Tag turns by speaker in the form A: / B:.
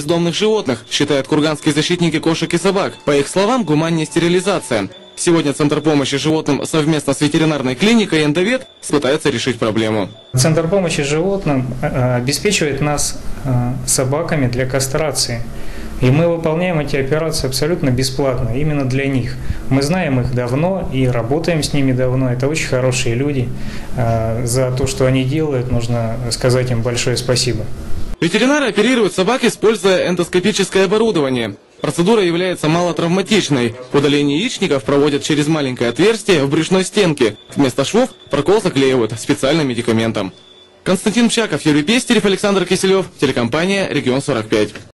A: бездомных животных, считают курганские защитники кошек и собак. По их словам, гуманнее стерилизация. Сегодня Центр помощи животным совместно с ветеринарной клиникой «Эндовет» пытается решить проблему.
B: Центр помощи животным обеспечивает нас собаками для кастрации. И мы выполняем эти операции абсолютно бесплатно, именно для них. Мы знаем их давно и работаем с ними давно. Это очень хорошие люди. За то, что они делают, нужно сказать им большое спасибо.
A: Ветеринары оперируют собак, используя эндоскопическое оборудование. Процедура является малотравматичной. Удаление яичников проводят через маленькое отверстие в брюшной стенке. Вместо швов прокол заклеивают специальным медикаментом. Константин Пчаков, Юрий Пестерев, Александр Киселев, телекомпания «Регион 45».